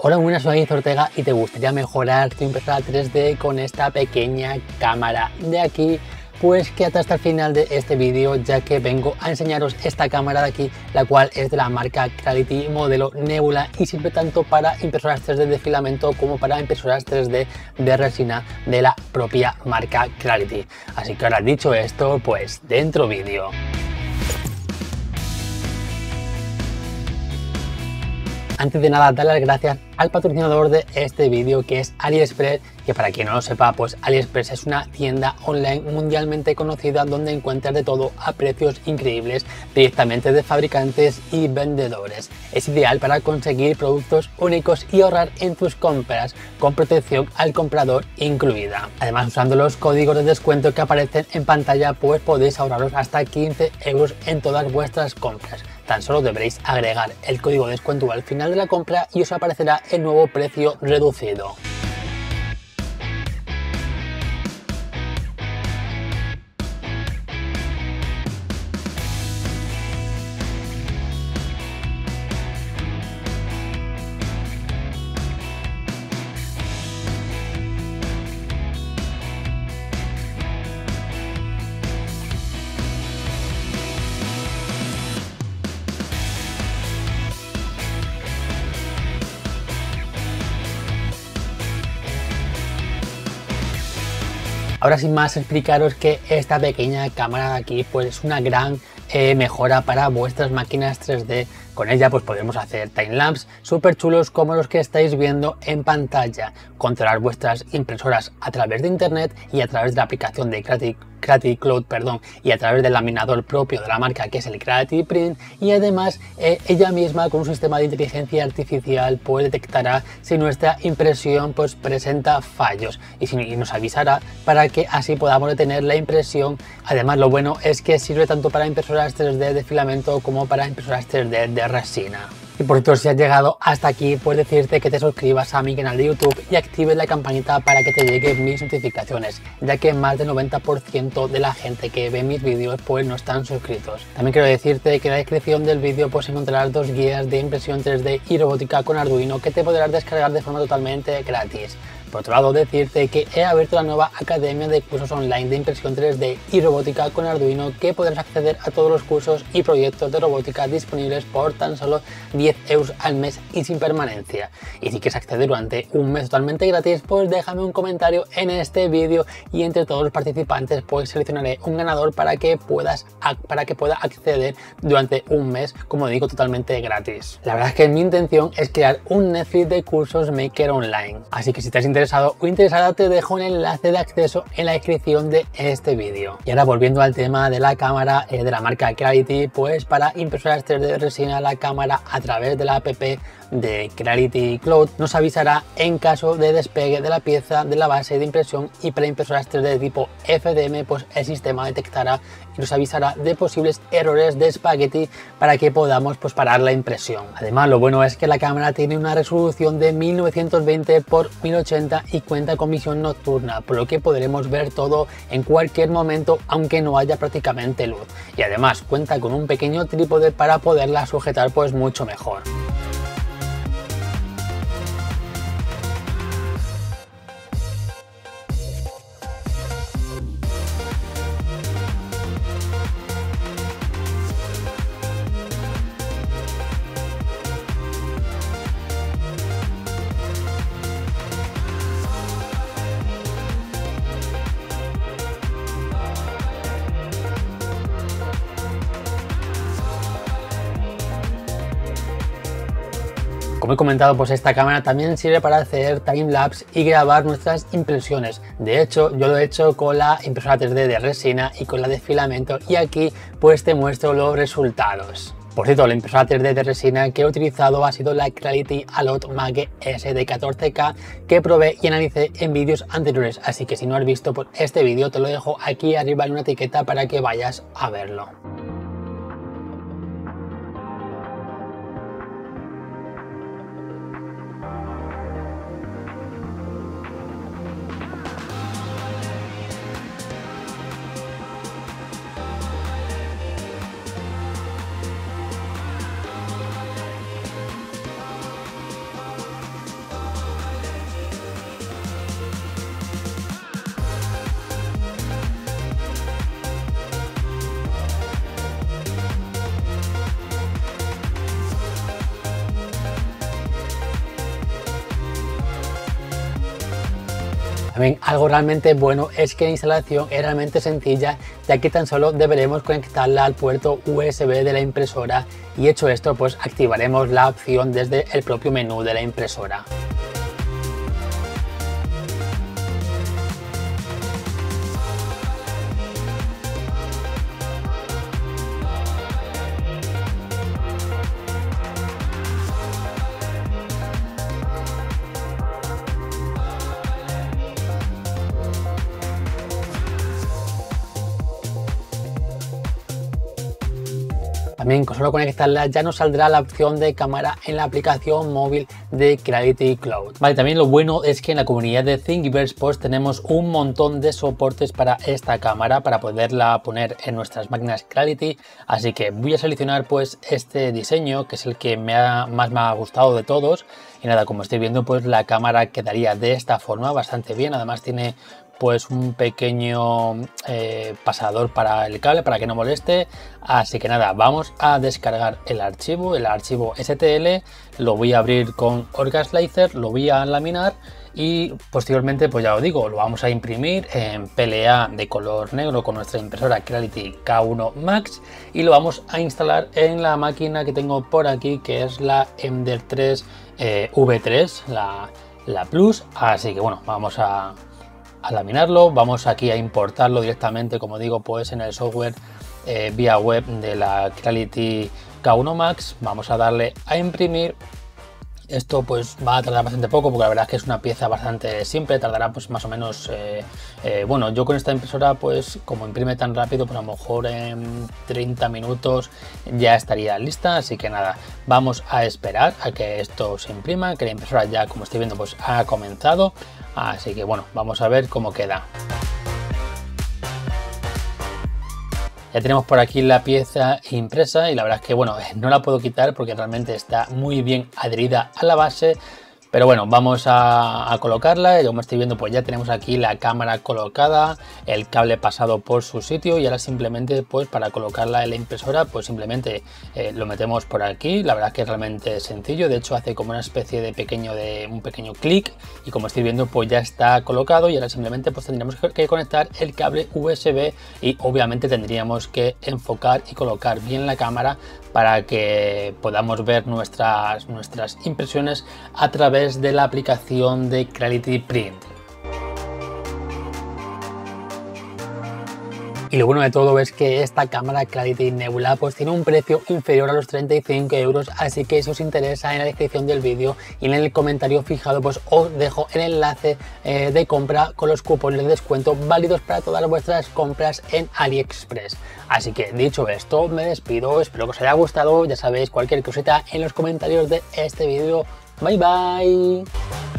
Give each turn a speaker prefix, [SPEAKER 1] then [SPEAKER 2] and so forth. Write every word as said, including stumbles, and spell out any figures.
[SPEAKER 1] Hola, buenas, soy David Ortega y te gustaría mejorar tu impresora tres D con esta pequeña cámara de aquí. Pues quédate hasta el final de este vídeo, ya que vengo a enseñaros esta cámara de aquí, la cual es de la marca Creality modelo Nebula y sirve tanto para impresoras tres D de filamento como para impresoras tres D de resina de la propia marca Creality. Así que ahora dicho esto, pues dentro vídeo. Antes de nada, darle las gracias al patrocinador de este vídeo, que es AliExpress, que para quien no lo sepa, pues AliExpress es una tienda online mundialmente conocida donde encuentras de todo a precios increíbles directamente de fabricantes y vendedores. Es ideal para conseguir productos únicos y ahorrar en tus compras, con protección al comprador incluida. Además, usando los códigos de descuento que aparecen en pantalla, pues podéis ahorraros hasta quince euros en todas vuestras compras. Tan solo deberéis agregar el código de descuento al final de la compra y os aparecerá el nuevo precio reducido. Ahora sin más, explicaros que esta pequeña cámara de aquí pues es una gran eh, mejora para vuestras máquinas tres D. Con ella pues podremos hacer timelapse súper chulos como los que estáis viendo en pantalla, controlar vuestras impresoras a través de internet y a través de la aplicación de Creality, Creality Cloud, perdón, y a través del laminador propio de la marca, que es el Creality Print, y además eh, ella misma con un sistema de inteligencia artificial pues detectará si nuestra impresión pues presenta fallos y, si, y nos avisará para que así podamos detener la impresión. Además, lo bueno es que sirve tanto para impresoras tres D de filamento como para impresoras tres D de resina. Y por cierto, si has llegado hasta aquí, pues decirte que te suscribas a mi canal de YouTube y actives la campanita para que te lleguen mis notificaciones, ya que más del noventa por ciento de la gente que ve mis vídeos pues no están suscritos. También quiero decirte que en la descripción del vídeo pues encontrarás dos guías de impresión tres D y robótica con Arduino que te podrás descargar de forma totalmente gratis. Por otro lado, decirte que he abierto la nueva academia de cursos online de impresión tres D y robótica con Arduino, que podrás acceder a todos los cursos y proyectos de robótica disponibles por tan solo diez euros al mes y sin permanencia. Y si quieres acceder durante un mes totalmente gratis, pues déjame un comentario en este vídeo y entre todos los participantes pues seleccionaré un ganador para que puedas para que pueda acceder durante un mes, como digo, totalmente gratis. La verdad es que mi intención es crear un Netflix de cursos Maker Online, así que si estás interesado o interesada, te dejo un enlace de acceso en la descripción de este vídeo. Y ahora, volviendo al tema de la cámara eh, de la marca Creality, pues para impresoras tres D de resina, la cámara a través de la app de Creality Cloud nos avisará en caso de despegue de la pieza de la base de impresión, y para impresoras tres D de tipo F D M pues el sistema detectará y nos avisará de posibles errores de espagueti para que podamos pues parar la impresión. Además, lo bueno es que la cámara tiene una resolución de mil novecientos veinte por mil ochenta y cuenta con visión nocturna, por lo que podremos ver todo en cualquier momento aunque no haya prácticamente luz, y además cuenta con un pequeño trípode para poderla sujetar pues mucho mejor. Como he comentado, pues esta cámara también sirve para hacer timelapse y grabar nuestras impresiones. De hecho, yo lo he hecho con la impresora tres D de resina y con la de filamento, y aquí pues te muestro los resultados. Por cierto, la impresora tres D de resina que he utilizado ha sido la Creality Alot Mage S de catorce K, que probé y analicé en vídeos anteriores, así que si no has visto pues este vídeo te lo dejo aquí arriba en una etiqueta para que vayas a verlo. También algo realmente bueno es que la instalación es realmente sencilla, ya que tan solo deberemos conectarla al puerto U S B de la impresora y hecho esto pues activaremos la opción desde el propio menú de la impresora. También con solo conectarla ya nos saldrá la opción de cámara en la aplicación móvil de Creality Cloud. Vale, también lo bueno es que en la comunidad de Thingiverse pues tenemos un montón de soportes para esta cámara para poderla poner en nuestras máquinas Creality, así que voy a seleccionar pues este diseño que es el que me ha, más me ha gustado de todos y nada, como estoy viendo pues la cámara quedaría de esta forma bastante bien, además tiene pues un pequeño eh, pasador para el cable para que no moleste, así que nada, vamos a descargar el archivo, el archivo S T L, lo voy a abrir con Orgaslicer, lo voy a laminar y posteriormente pues ya os digo, lo vamos a imprimir en P L A de color negro con nuestra impresora Creality K uno Max y lo vamos a instalar en la máquina que tengo por aquí, que es la Ender tres eh, V tres, la, la Plus, así que bueno, vamos a a laminarlo, vamos aquí a importarlo directamente, como digo, pues en el software eh, vía web de la Creality K uno Max, vamos a darle a imprimir. Esto pues va a tardar bastante poco porque la verdad es que es una pieza bastante simple, tardará pues más o menos, eh, eh, bueno, yo con esta impresora pues como imprime tan rápido, pues a lo mejor en treinta minutos ya estaría lista, así que nada, vamos a esperar a que esto se imprima, que la impresora ya como estoy viendo pues ha comenzado, así que bueno, vamos a ver cómo queda. Ya tenemos por aquí la pieza impresa y la verdad es que bueno, no la puedo quitar porque realmente está muy bien adherida a la base. Pero bueno, vamos a, a colocarla y como estoy viendo pues ya tenemos aquí la cámara colocada, el cable pasado por su sitio y ahora simplemente pues para colocarla en la impresora pues simplemente eh, lo metemos por aquí. La verdad es que es realmente sencillo, de hecho hace como una especie de pequeño de un pequeño clic y como estoy viendo pues ya está colocado y ahora simplemente pues tendríamos que conectar el cable U S B y obviamente tendríamos que enfocar y colocar bien la cámara para que podamos ver nuestras, nuestras impresiones a través de la aplicación de Creality Print. Y lo bueno de todo es que esta cámara Creality Nebula pues tiene un precio inferior a los treinta y cinco euros, así que si os interesa, en la descripción del vídeo y en el comentario fijado pues os dejo el enlace eh, de compra con los cupones de descuento válidos para todas vuestras compras en AliExpress. Así que dicho esto, me despido, espero que os haya gustado, ya sabéis, cualquier cosita en los comentarios de este vídeo. Bye bye.